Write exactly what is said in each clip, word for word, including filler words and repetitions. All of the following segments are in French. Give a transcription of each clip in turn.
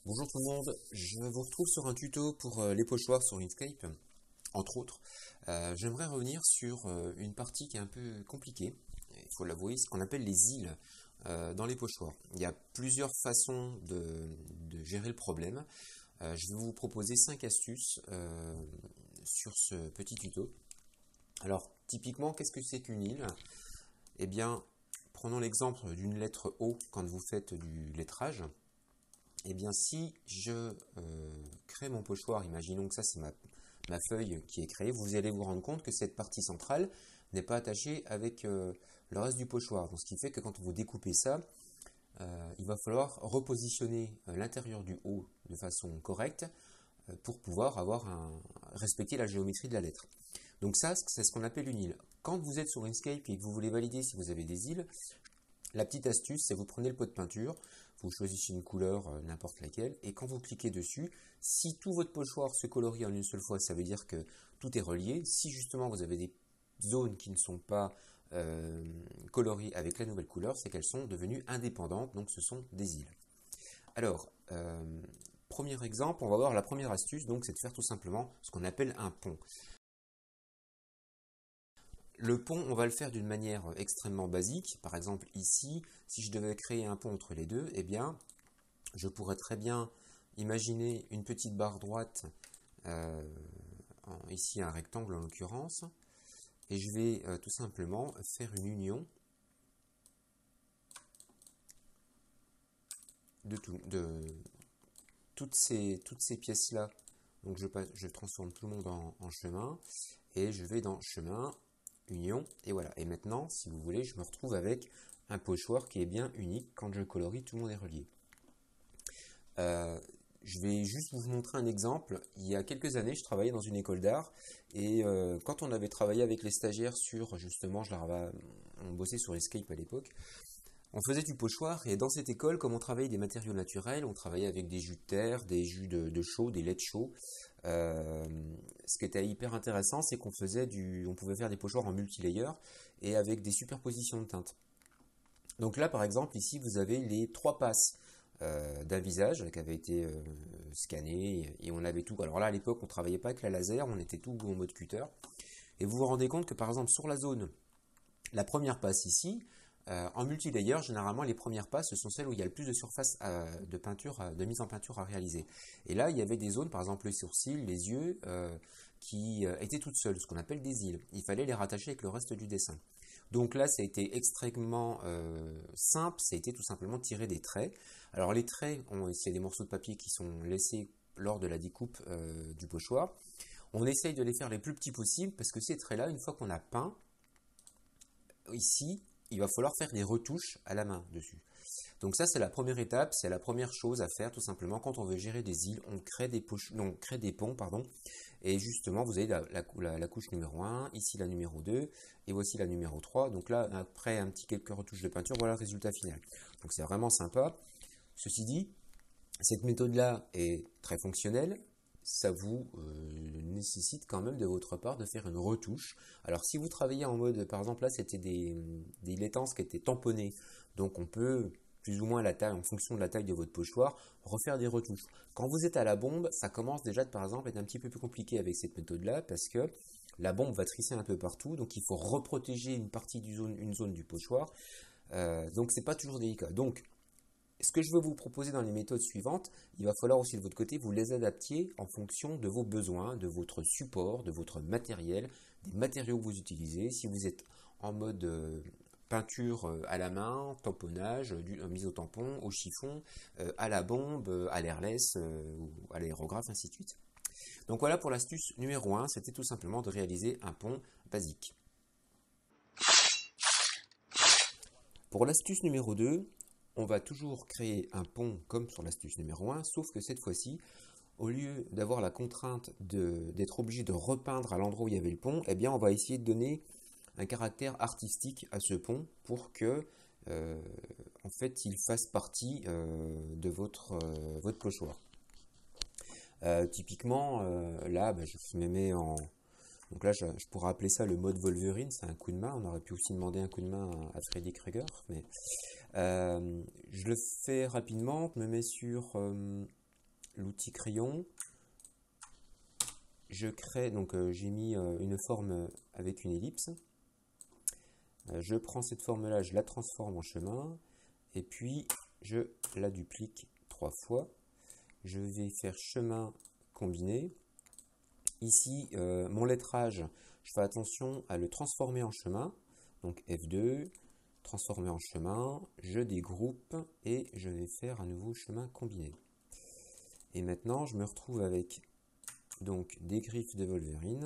Bonjour tout le monde, je vous retrouve sur un tuto pour euh, les pochoirs sur Inkscape, entre autres. Euh, J'aimerais revenir sur euh, une partie qui est un peu compliquée, il faut l'avouer, ce qu'on appelle les îles euh, dans les pochoirs. Il y a plusieurs façons de, de gérer le problème. Euh, je vais vous proposer cinq astuces euh, sur ce petit tuto. Alors, typiquement, qu'est-ce que c'est qu'une île? Eh bien, prenons l'exemple d'une lettre O quand vous faites du lettrage. Eh bien, si je euh, crée mon pochoir, imaginons que ça c'est ma, ma feuille qui est créée, vous allez vous rendre compte que cette partie centrale n'est pas attachée avec euh, le reste du pochoir. Donc, ce qui fait que quand vous découpez ça, euh, il va falloir repositionner euh, l'intérieur du haut de façon correcte euh, pour pouvoir avoir un, respecter la géométrie de la lettre. Donc ça, c'est ce qu'on appelle une île. Quand vous êtes sur Inkscape et que vous voulez valider si vous avez des îles, la petite astuce, c'est vous prenez le pot de peinture, vous choisissez une couleur, euh, n'importe laquelle, et quand vous cliquez dessus, si tout votre pochoir se colorie en une seule fois, ça veut dire que tout est relié. Si justement vous avez des zones qui ne sont pas euh, coloriées avec la nouvelle couleur, c'est qu'elles sont devenues indépendantes, donc ce sont des îles. Alors, euh, premier exemple, on va voir la première astuce, donc c'est de faire tout simplement ce qu'on appelle un pont. Le pont, on va le faire d'une manière extrêmement basique. Par exemple, ici, si je devais créer un pont entre les deux, eh bien, je pourrais très bien imaginer une petite barre droite, euh, en- ici un rectangle en l'occurrence, et je vais euh, tout simplement faire une union de, tout- de toutes ces, toutes ces pièces-là. Donc je, passe- je transforme tout le monde en, en chemin, et je vais dans chemin, union, et voilà. Et maintenant, si vous voulez, je me retrouve avec un pochoir qui est bien unique. Quand je colorie, tout le monde est relié. Euh, je vais juste vous montrer un exemple. Il y a quelques années, je travaillais dans une école d'art et euh, quand on avait travaillé avec les stagiaires sur, justement, je leur avais, on bossait sur Escape à l'époque, on faisait du pochoir et dans cette école, comme on travaillait des matériaux naturels, on travaillait avec des jus de terre, des jus de, de chaux, des laits chauds. Euh, ce qui était hyper intéressant, c'est qu'on faisait du, on pouvait faire des pochoirs en multilayer et avec des superpositions de teintes. Donc là, par exemple, ici, vous avez les trois passes euh, d'un visage qui avait été euh, scanné et on avait tout. Alors là, à l'époque, on ne travaillait pas avec la laser, on était tout en mode cutter. Et vous vous rendez compte que, par exemple, sur la zone, la première passe ici, euh, en multilayer, généralement, les premières passes, ce sont celles où il y a le plus de surface euh, de peinture, euh, de mise en peinture à réaliser. Et là, il y avait des zones, par exemple, les sourcils, les yeux, euh, qui euh, étaient toutes seules, ce qu'on appelle des îles. Il fallait les rattacher avec le reste du dessin. Donc là, ça a été extrêmement euh, simple, ça a été tout simplement de tirer des traits. Alors les traits, on, ici il y a des morceaux de papier qui sont laissés lors de la découpe euh, du pochoir. On essaye de les faire les plus petits possibles parce que ces traits-là, une fois qu'on a peint, ici, il va falloir faire des retouches à la main dessus. Donc ça, c'est la première étape, c'est la première chose à faire tout simplement quand on veut gérer des îles, on crée des, poches, non, on crée des ponts, pardon, et justement, vous avez la, la, la, la couche numéro un, ici la numéro deux, et voici la numéro trois. Donc là, après un petit quelques retouches de peinture, voilà le résultat final. Donc c'est vraiment sympa. Ceci dit, cette méthode-là est très fonctionnelle. Ça vous euh, nécessite quand même de votre part de faire une retouche. Alors si vous travaillez en mode, par exemple là c'était des, des laitances qui étaient tamponnées, donc on peut plus ou moins la taille, en fonction de la taille de votre pochoir, refaire des retouches. Quand vous êtes à la bombe, ça commence déjà par exemple à être un petit peu plus compliqué avec cette méthode-là parce que la bombe va trisser un peu partout, donc il faut reprotéger une partie du zone, une zone du pochoir. Euh, donc c'est pas toujours délicat. Donc ce que je veux vous proposer dans les méthodes suivantes, il va falloir aussi de votre côté vous les adapter en fonction de vos besoins, de votre support, de votre matériel, des matériaux que vous utilisez. Si vous êtes en mode euh, peinture euh, à la main, tamponnage, du, euh, mise au tampon, au chiffon, euh, à la bombe, euh, à l'airless, euh, ou à l'aérographe, ainsi de suite. Donc voilà pour l'astuce numéro un, c'était tout simplement de réaliser un pont basique. Pour l'astuce numéro deux, on va toujours créer un pont comme sur l'astuce numéro un, sauf que cette fois-ci, au lieu d'avoir la contrainte d'être obligé de repeindre à l'endroit où il y avait le pont, eh bien on va essayer de donner un caractère artistique à ce pont pour que euh, en fait il fasse partie euh, de votre, euh, votre pochoir. Euh, typiquement, euh, là, bah, je me mets en, donc là, je, je pourrais appeler ça le mode Wolverine, c'est un coup de main. On aurait pu aussi demander un coup de main à, à Freddy Krueger, mais euh, je le fais rapidement. Je me mets sur euh, l'outil crayon. Je crée, donc euh, j'ai mis euh, une forme avec une ellipse. Euh, je prends cette forme-là, je la transforme en chemin. Et puis, je la duplique trois fois. Je vais faire chemin combiné. Ici, euh, mon lettrage, je fais attention à le transformer en chemin. Donc F deux, transformer en chemin. Je dégroupe et je vais faire un nouveau chemin combiné. Et maintenant, je me retrouve avec donc des griffes de Wolverine.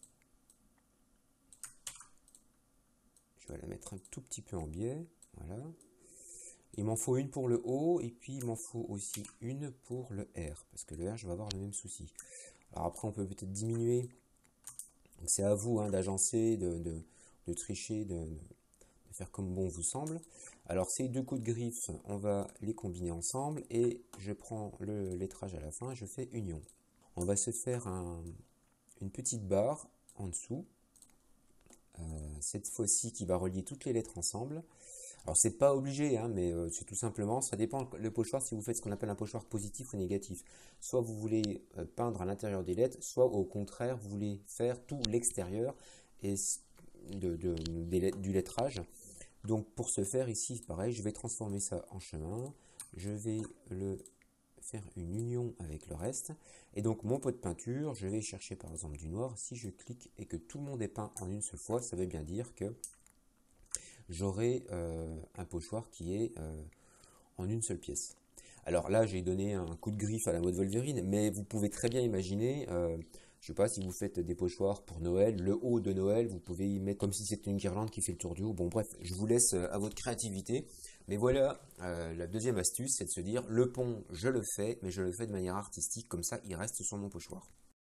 Je vais la mettre un tout petit peu en biais. Voilà. Il m'en faut une pour le haut et puis il m'en faut aussi une pour le R. Parce que le R, je vais avoir le même souci. Alors après, on peut peut-être diminuer. C'est à vous hein, d'agencer, de, de, de tricher, de, de faire comme bon vous semble. Alors ces deux coups de griffe, on va les combiner ensemble et je prends le lettrage à la fin et je fais union. On va se faire un, une petite barre en dessous, euh, cette fois-ci qui va relier toutes les lettres ensemble. Alors c'est pas obligé, hein, mais euh, c'est tout simplement, ça dépend le pochoir si vous faites ce qu'on appelle un pochoir positif ou négatif. Soit vous voulez euh, peindre à l'intérieur des lettres, soit au contraire vous voulez faire tout l'extérieur et de, de, de, du lettrage. Donc pour ce faire ici, pareil, je vais transformer ça en chemin. Je vais le faire une union avec le reste. Et donc mon pot de peinture, je vais chercher par exemple du noir. Si je clique et que tout le monde est peint en une seule fois, ça veut bien dire que j'aurai euh, un pochoir qui est euh, en une seule pièce. Alors là, j'ai donné un coup de griffe à la mode Wolverine, mais vous pouvez très bien imaginer, euh, je sais pas, si vous faites des pochoirs pour Noël, le haut de Noël, vous pouvez y mettre comme si c'était une guirlande qui fait le tour du haut. Bon bref, je vous laisse à votre créativité. Mais voilà, euh, la deuxième astuce, c'est de se dire, le pont, je le fais, mais je le fais de manière artistique, comme ça, il reste sur mon pochoir.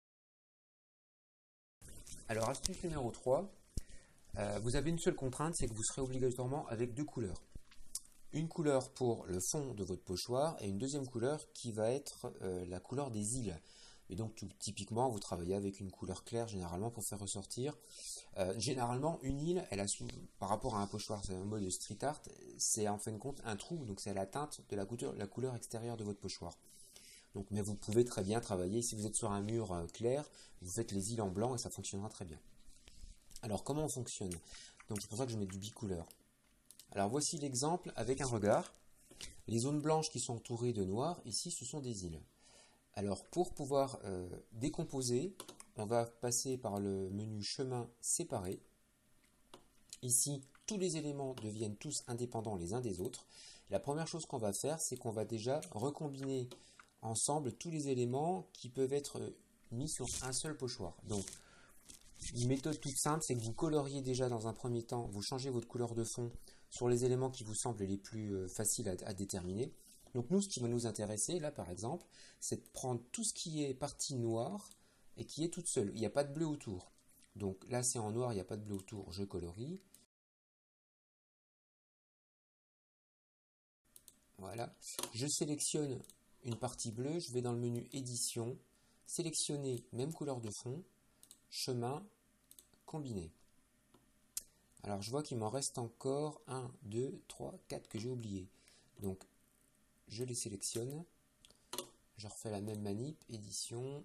Alors, astuce numéro trois, euh, vous avez une seule contrainte, c'est que vous serez obligatoirement avec deux couleurs. Une couleur pour le fond de votre pochoir et une deuxième couleur qui va être euh, la couleur des îles. Et donc tout, typiquement vous travaillez avec une couleur claire généralement pour faire ressortir. Euh, généralement une île, elle a sous, par rapport à un pochoir, c'est un mode street art, c'est en fin de compte un trou, donc c'est la teinte de la couleur, la couleur extérieure de votre pochoir. Donc, mais vous pouvez très bien travailler, si vous êtes sur un mur euh, clair, vous faites les îles en blanc et ça fonctionnera très bien. Alors comment on fonctionne? Donc c'est pour ça que je mets du bicouleur. Alors voici l'exemple avec un regard. Les zones blanches qui sont entourées de noir, ici ce sont des îles. Alors pour pouvoir euh, décomposer, on va passer par le menu chemin séparé. Ici, tous les éléments deviennent tous indépendants les uns des autres. La première chose qu'on va faire, c'est qu'on va déjà recombiner ensemble tous les éléments qui peuvent être mis sur un seul pochoir. Donc, une méthode toute simple, c'est que vous coloriez déjà dans un premier temps, vous changez votre couleur de fond sur les éléments qui vous semblent les plus faciles à, à déterminer. Donc nous, ce qui va nous intéresser, là par exemple, c'est de prendre tout ce qui est partie noire et qui est toute seule. Il n'y a pas de bleu autour. Donc là, c'est en noir, il n'y a pas de bleu autour, je colorie. Voilà. Je sélectionne une partie bleue, je vais dans le menu édition, sélectionner même couleur de fond, chemin, combiné. Alors je vois qu'il m'en reste encore un, deux, trois, quatre que j'ai oublié. Donc je les sélectionne, je refais la même manip, édition,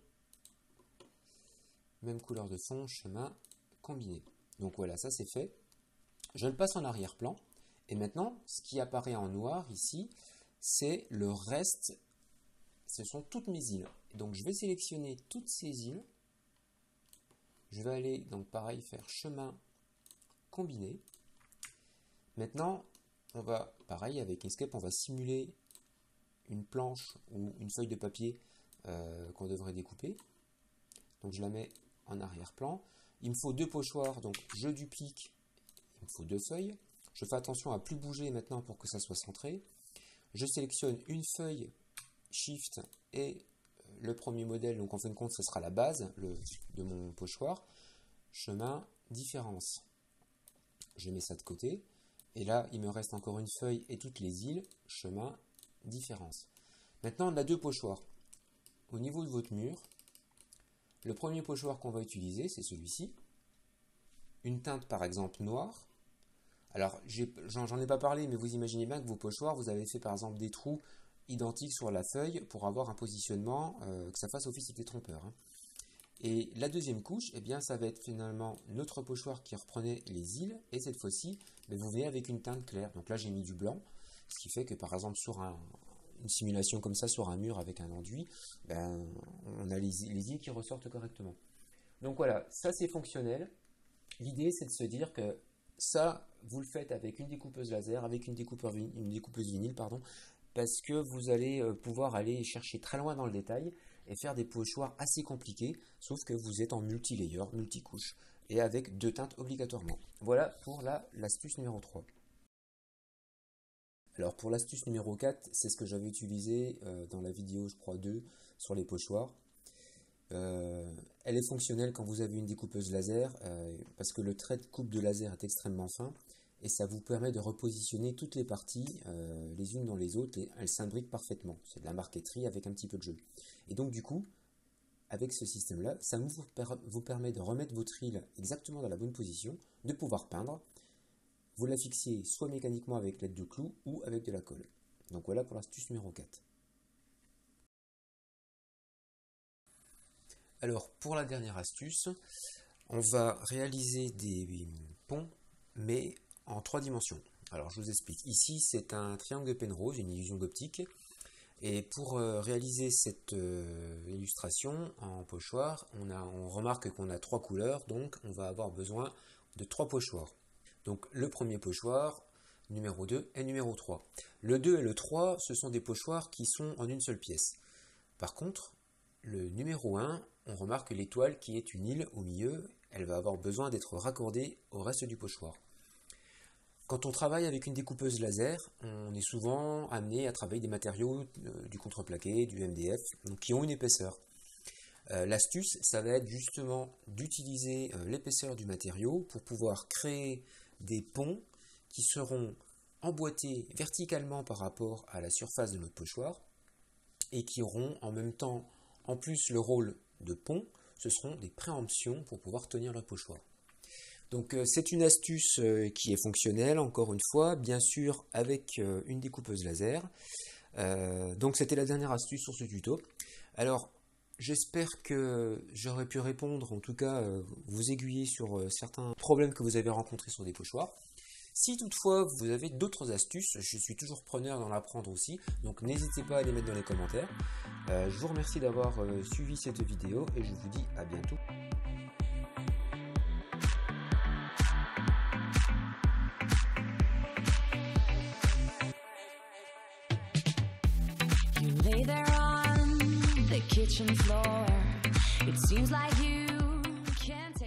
même couleur de fond, chemin, combiné. Donc voilà, ça c'est fait. Je le passe en arrière-plan. Et maintenant, ce qui apparaît en noir ici, c'est le reste, ce sont toutes mes îles. Donc je vais sélectionner toutes ces îles. Je vais aller, donc pareil, faire chemin combiné. Maintenant, on va, pareil, avec Inkscape, on va simuler une planche ou une feuille de papier euh, qu'on devrait découper. Donc je la mets en arrière-plan. Il me faut deux pochoirs, donc je duplique, il me faut deux feuilles. Je fais attention à ne plus bouger maintenant pour que ça soit centré. Je sélectionne une feuille Shift et le premier modèle, donc en fin de compte ce sera la base le, de mon pochoir. Chemin, différence. Je mets ça de côté. Et là, il me reste encore une feuille et toutes les îles. Chemin, différence. Maintenant, on a deux pochoirs. Au niveau de votre mur, le premier pochoir qu'on va utiliser, c'est celui-ci. Une teinte par exemple noire. Alors, j'en ai pas parlé, mais vous imaginez bien que vos pochoirs, vous avez fait par exemple des trous identiques sur la feuille pour avoir un positionnement, euh, que ça fasse office de trompeur. Hein. Et la deuxième couche, eh bien, ça va être finalement notre pochoir qui reprenait les îles, et cette fois-ci, ben, vous venez avec une teinte claire. Donc là, j'ai mis du blanc, ce qui fait que par exemple sur un, une simulation comme ça, sur un mur avec un enduit, ben, on a les, les îles qui ressortent correctement. Donc voilà, ça c'est fonctionnel. L'idée, c'est de se dire que ça, vous le faites avec une découpeuse laser, avec une, une découpeuse vinyle, pardon, parce que vous allez pouvoir aller chercher très loin dans le détail et faire des pochoirs assez compliqués, sauf que vous êtes en multi-layer, multi-couche, et avec deux teintes obligatoirement. Voilà pour l'astuce numéro trois. Alors pour l'astuce numéro quatre, c'est ce que j'avais utilisé euh, dans la vidéo, je crois, deux, sur les pochoirs. Euh, elle est fonctionnelle quand vous avez une découpeuse laser, euh, parce que le trait de coupe de laser est extrêmement fin, et ça vous permet de repositionner toutes les parties euh, les unes dans les autres, et elles s'imbriquent parfaitement. C'est de la marqueterie avec un petit peu de jeu. Et donc du coup, avec ce système-là, ça vous, per vous permet de remettre votre île exactement dans la bonne position, de pouvoir peindre. Vous la fixiez soit mécaniquement avec l'aide de clous ou avec de la colle. Donc voilà pour l'astuce numéro quatre. Alors pour la dernière astuce, on va réaliser des ponts, mais en trois dimensions. Alors je vous explique. Ici c'est un triangle de Penrose, une illusion d'optique. Et pour euh, réaliser cette euh, illustration en pochoir, on, a, on remarque qu'on a trois couleurs, donc on va avoir besoin de trois pochoirs. Donc le premier pochoir, numéro deux et numéro trois. Le deux et le trois, ce sont des pochoirs qui sont en une seule pièce. Par contre, le numéro un, on remarque l'étoile qui est une île au milieu, elle va avoir besoin d'être raccordée au reste du pochoir. Quand on travaille avec une découpeuse laser, on est souvent amené à travailler des matériaux euh, du contreplaqué, du M D F, donc qui ont une épaisseur. Euh, L'astuce, ça va être justement d'utiliser euh, l'épaisseur du matériau pour pouvoir créer des ponts qui seront emboîtés verticalement par rapport à la surface de notre pochoir et qui auront en même temps, en plus le rôle de pont, ce seront des préemptions pour pouvoir tenir le pochoir. Donc euh, c'est une astuce euh, qui est fonctionnelle, encore une fois, bien sûr avec euh, une découpeuse laser. Euh, donc c'était la dernière astuce sur ce tuto. Alors j'espère que j'aurais pu répondre, en tout cas euh, vous aiguiller sur euh, certains problèmes que vous avez rencontrés sur des pochoirs. Si toutefois vous avez d'autres astuces, je suis toujours preneur d'en apprendre aussi, donc n'hésitez pas à les mettre dans les commentaires. Euh, je vous remercie d'avoir euh, suivi cette vidéo et je vous dis à bientôt. You lay there on the kitchen floor. It seems like you can't take